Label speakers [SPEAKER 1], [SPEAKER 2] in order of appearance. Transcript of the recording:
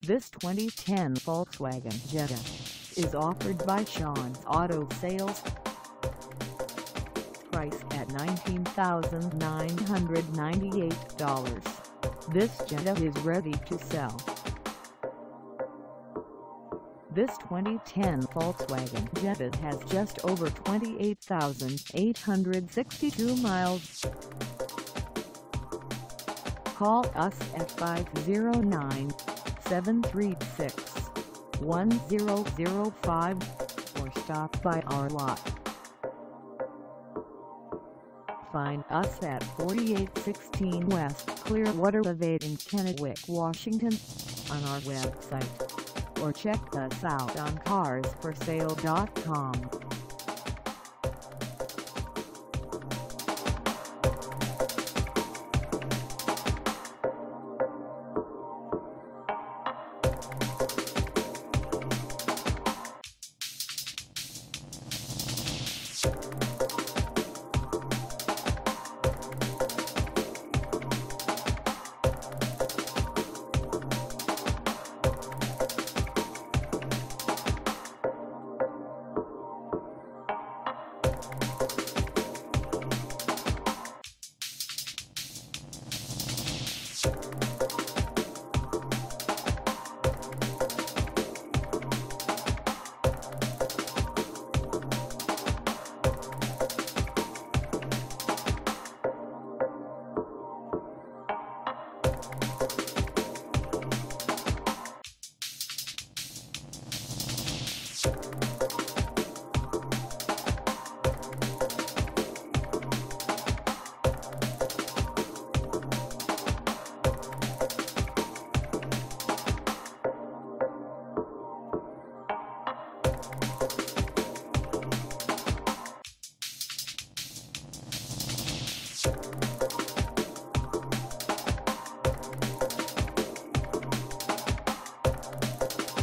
[SPEAKER 1] This 2010 Volkswagen Jetta is offered by Sean's Auto Sales. Price at $19,998. This Jetta is ready to sell. This 2010 Volkswagen Jetta has just over 28,862 miles. Call us at 509-736-1005 or stop by our lot. Find us at 4816 West Clearwater Ave in Kennewick, Washington, on our website, or check us out on carsforsale.com.